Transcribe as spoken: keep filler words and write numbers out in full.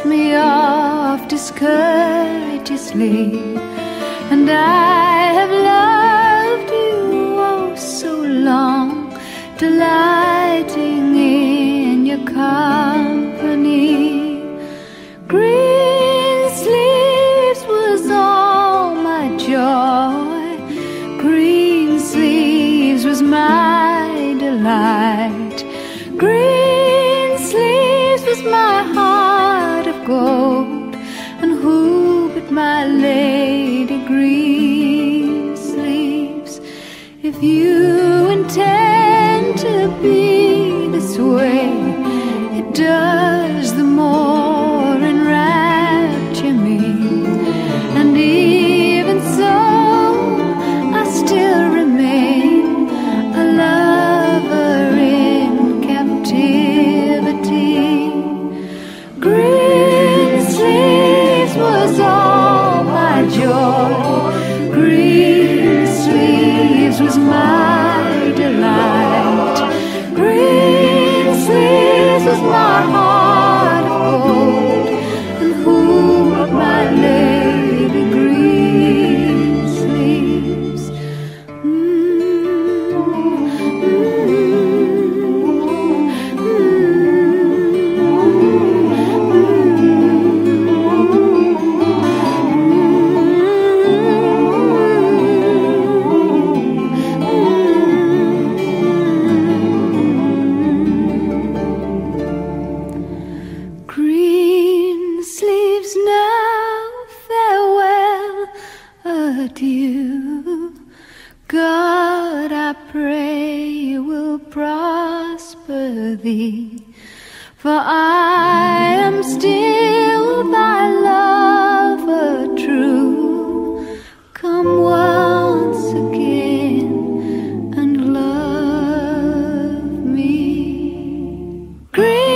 me off discourteously, and I have loved you oh so long, delighting in your company. Greensleeves was all my joy, Greensleeves was my delight, Greensleeves was my heart of gold, and who but my lady Greensleeves? If you intend to be this way, it does the more enrapture me, and even so I still remain a lover in captivity. Greensleeves was all my joy, Greensleeves was my delight, Greensleeves was my heart of gold, and who but my lady Greensleeves? Greensleeves, now farewell, adieu. God, I pray, will prosper thee, for I am still thy lover true. Come once again and love me. Green